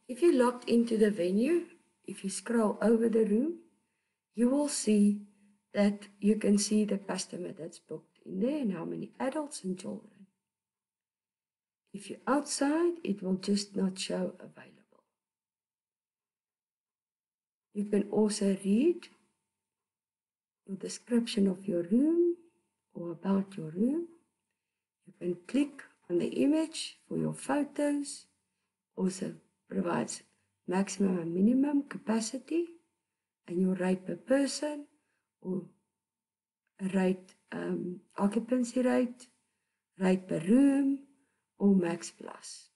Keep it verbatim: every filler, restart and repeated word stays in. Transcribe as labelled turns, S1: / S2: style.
S1: If you logged into the venue, if you scroll over the room, you will see that you can see the customer that's booked in there and how many adults and children. If you're outside, it will just not show available. You can also read the description of your room or about your room. You can click on the image for your photos. Also provides maximum and minimum capacity and your rate per person or rate um, occupancy rate, rate per room or max plus.